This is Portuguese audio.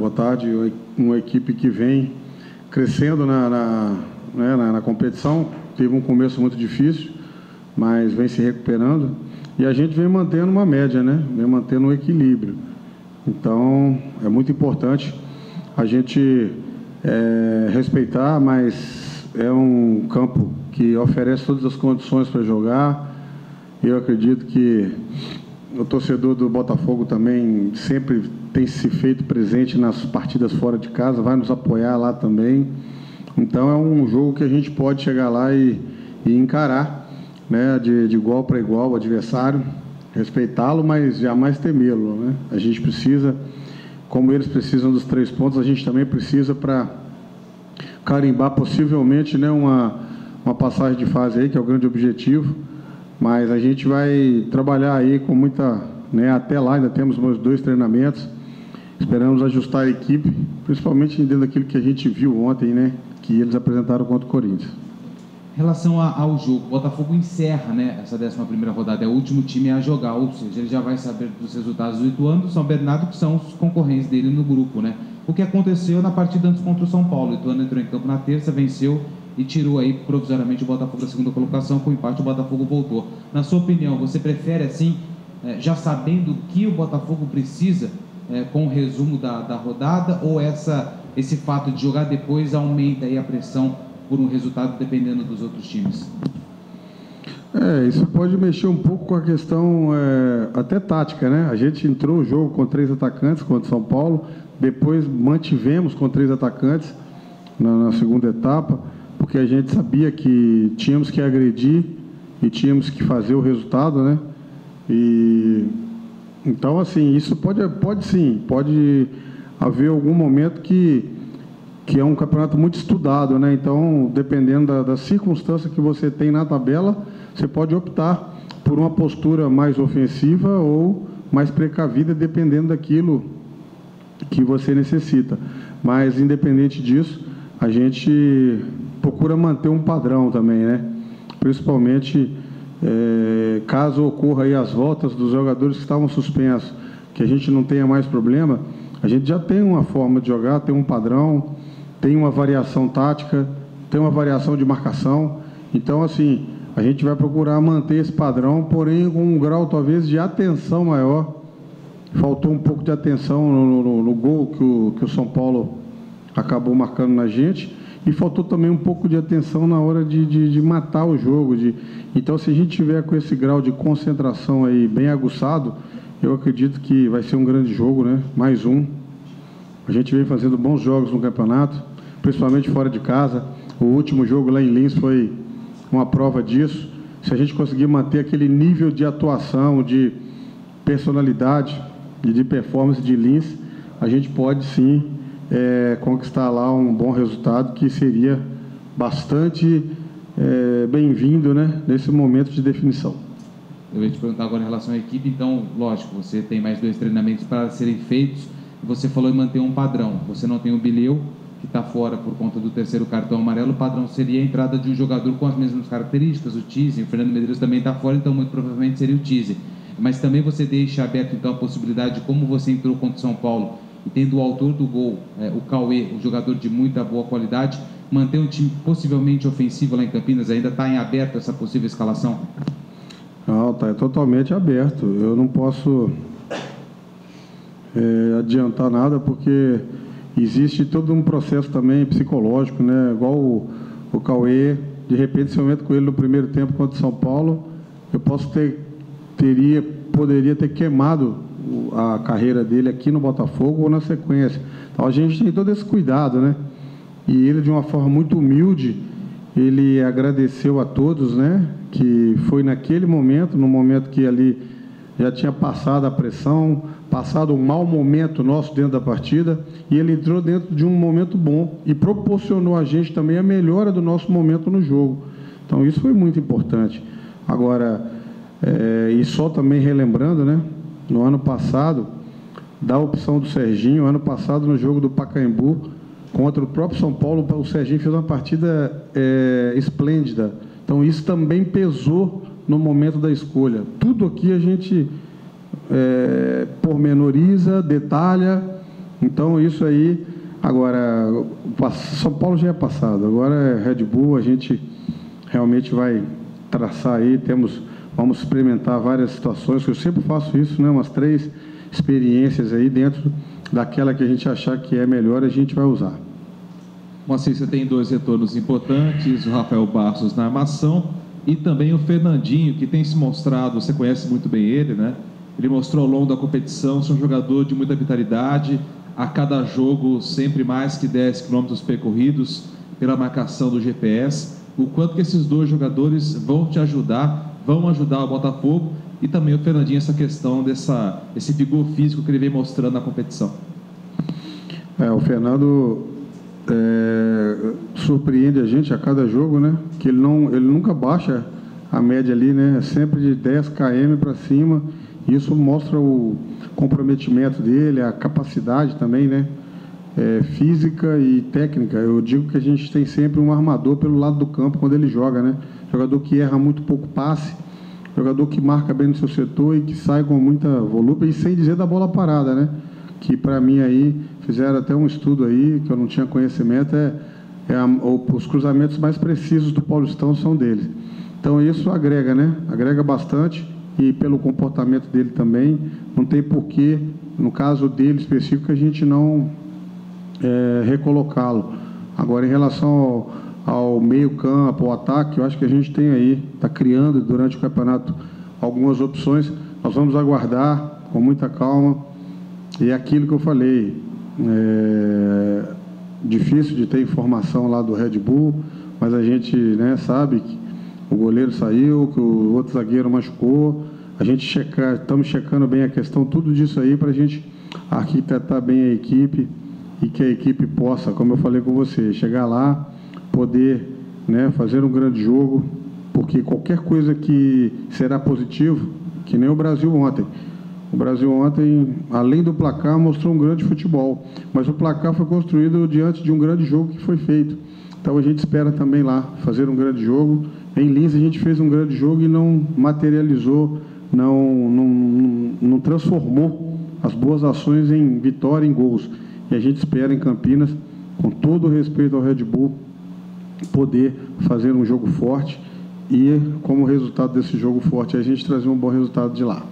boa tarde. Uma equipe que vem crescendo na competição, teve um começo muito difícil, mas vem se recuperando, e a gente vem mantendo uma média, né? Vem mantendo um equilíbrio. Então, é muito importante a gente respeitar, mas é um campo que oferece todas as condições para jogar. Eu acredito que o torcedor do Botafogo também sempre tem se feito presente nas partidas fora de casa, vai nos apoiar lá também. Então é um jogo que a gente pode chegar lá e encarar, né, de igual para igual o adversário, respeitá-lo, mas jamais temê-lo, né? A gente precisa, como eles precisam dos 3 pontos, a gente também precisa para carimbar possivelmente, né, uma passagem de fase aí, que é o grande objetivo. Mas a gente vai trabalhar aí com muita, né, até lá ainda temos mais 2 treinamentos. Esperamos ajustar a equipe, principalmente dentro daquilo que a gente viu ontem, né, que eles apresentaram contra o Corinthians. Em relação ao jogo, o Botafogo encerra, né, essa 11ª rodada, é o último time a jogar, ou seja, ele já vai saber dos resultados do Ituano, do São Bernardo, que são os concorrentes dele no grupo, né? O que aconteceu na partida antes contra o São Paulo. O Ituano entrou em campo na terça, venceu e tirou aí provisoriamente o Botafogo da 2ª colocação. Com o empate o Botafogo voltou. Na sua opinião, você prefere assim, já sabendo o que o Botafogo precisa, com o resumo da rodada, ou esse fato de jogar depois aumenta aí a pressão por um resultado dependendo dos outros times? Isso pode mexer um pouco com a questão até tática, né? A gente entrou o jogo com 3 atacantes contra o São Paulo, depois mantivemos com 3 atacantes na segunda etapa, porque a gente sabia que tínhamos que agredir e tínhamos que fazer o resultado, né? E então, assim, isso pode haver algum momento que é um campeonato muito estudado, né? Então, dependendo da circunstância que você tem na tabela, você pode optar por uma postura mais ofensiva ou mais precavida, dependendo daquilo que você necessita. Mas, independente disso, a gente procura manter um padrão também, né? Principalmente caso ocorra aí as voltas dos jogadores que estavam suspensos, que a gente não tenha mais problema, a gente já tem uma forma de jogar, tem um padrão, tem uma variação tática, tem uma variação de marcação. Então, assim, a gente vai procurar manter esse padrão, porém com um grau talvez de atenção maior. Faltou um pouco de atenção no gol que o São Paulo acabou marcando na gente, e faltou também um pouco de atenção na hora de matar o jogo. Então, se a gente tiver com esse grau de concentração aí bem aguçado, eu acredito que vai ser um grande jogo, né? Mais um. A gente vem fazendo bons jogos no campeonato, principalmente fora de casa. O último jogo lá em Lins foi uma prova disso. Se a gente conseguir manter aquele nível de atuação, de personalidade e de performance de Lins, a gente pode sim conquistar lá um bom resultado, que seria bastante bem-vindo, né, nesse momento de definição. Eu ia te perguntar agora em relação à equipe. Então, lógico, você tem mais 2 treinamentos para serem feitos. Você falou em manter um padrão. Você não tem o Bileu, que está fora por conta do 3º cartão amarelo. O padrão seria a entrada de um jogador com as mesmas características, o Tizi. O Fernando Medeiros também está fora, então muito provavelmente seria o Tizi. Mas também você deixa aberto então a possibilidade de, como você entrou contra o São Paulo e tendo o autor do gol, o Cauê, um jogador de muita boa qualidade, manter um time possivelmente ofensivo lá em Campinas. Ainda está em aberto essa possível escalação? Não, está totalmente aberto. Eu não posso adiantar nada, porque existe todo um processo também psicológico, né? Igual o Cauê, de repente, se eu entro com ele no primeiro tempo contra o São Paulo, eu poderia ter queimado a carreira dele aqui no Botafogo ou na sequência. Então, a gente tem todo esse cuidado, né? E ele, de uma forma muito humilde, ele agradeceu a todos, né? Que foi naquele momento, no momento que ali já tinha passado a pressão, passado um mau momento nosso dentro da partida, e ele entrou dentro de um momento bom e proporcionou a gente também a melhora do nosso momento no jogo. Então, isso foi muito importante. Agora, e só também relembrando, né? No ano passado, da opção do Serginho, ano passado no jogo do Pacaembu, contra o próprio São Paulo, o Serginho fez uma partida esplêndida. Então, isso também pesou no momento da escolha. Tudo aqui a gente pormenoriza, detalha, Então, isso aí, agora, São Paulo já é passado, agora é Red Bull, a gente realmente vai traçar aí, vamos experimentar várias situações, que eu sempre faço isso, né, umas 3 experiências aí dentro daquela que a gente achar que é melhor, a gente vai usar. Moacir, você tem 2 retornos importantes, o Rafael Barros na armação e também o Fernandinho, que tem se mostrado, você conhece muito bem ele, né? Ele mostrou ao longo da competição ser um jogador de muita vitalidade, a cada jogo sempre mais que 10 quilômetros percorridos pela marcação do GPS. O quanto que esses 2 jogadores vão te ajudar, vão ajudar o Botafogo e também o Fernandinho, essa questão esse vigor físico que ele vem mostrando na competição. O Fernando surpreende a gente a cada jogo, né? Que ele nunca baixa a média ali, né? É sempre de 10 km para cima. Isso mostra o comprometimento dele, a capacidade também, né? Física e técnica. Eu digo que a gente tem sempre um armador pelo lado do campo quando ele joga, né? Jogador que erra muito pouco passe, jogador que marca bem no seu setor e que sai com muita volúpia, e sem dizer da bola parada, né? Que para mim aí, fizeram até um estudo aí, que eu não tinha conhecimento, os cruzamentos mais precisos do Paulistão são dele. Então isso agrega, né? Agrega bastante, e pelo comportamento dele também, não tem porquê, no caso dele específico, a gente não recolocá-lo. Agora, em relação ao meio-campo, ao ataque, eu acho que a gente tem aí, está criando durante o campeonato algumas opções. Nós vamos aguardar com muita calma. E é aquilo que eu falei, difícil de ter informação lá do Red Bull, mas a gente, né, sabe que o goleiro saiu, que o outro zagueiro machucou. A gente estamos checando bem a questão, tudo disso aí, para a gente arquitetar bem a equipe e que a equipe possa, como eu falei com você, chegar lá, poder, né, fazer um grande jogo, porque qualquer coisa que será positivo, que nem o Brasil ontem. O Brasil ontem, além do placar, mostrou um grande futebol, mas o placar foi construído diante de um grande jogo que foi feito. Então a gente espera também lá fazer um grande jogo. Em Lins a gente fez um grande jogo e não materializou, não transformou as boas ações em vitória, em gols. E a gente espera em Campinas, com todo o respeito ao Red Bull, poder fazer um jogo forte e, como resultado desse jogo forte, a gente trazer um bom resultado de lá.